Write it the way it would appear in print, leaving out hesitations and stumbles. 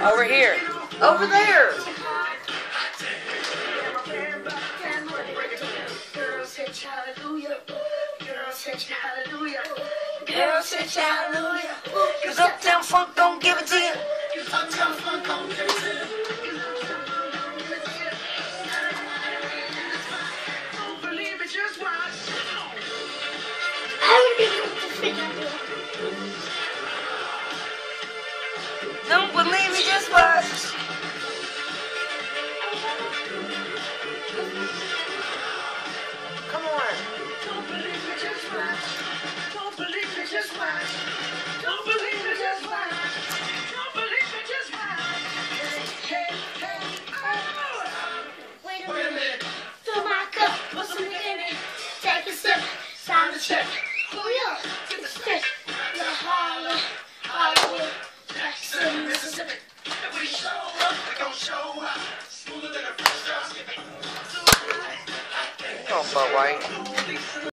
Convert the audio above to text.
Over here. Over there. Girl said hallelujah. Girl said hallelujah. Girl, say hallelujah. Cause Uptown Funk don't give it to you. Uptown Funk gon' give it to you. Don't believe it, just watch. Don't believe me, just watch. Come on. Don't believe it, just watch. Don't believe it, just watch. Don't believe it, just watch. Don't believe it, just watch. Hey, hey, oh. Wait a minute. Fill my cup, put some in it. Take a sip, sign the check. Hurry up, get the stick. The Harlem, Hollywood, Jackson, Mississippi. If we show up, we gon' show up. Smoother than a fresh drop. Come on, Bud White.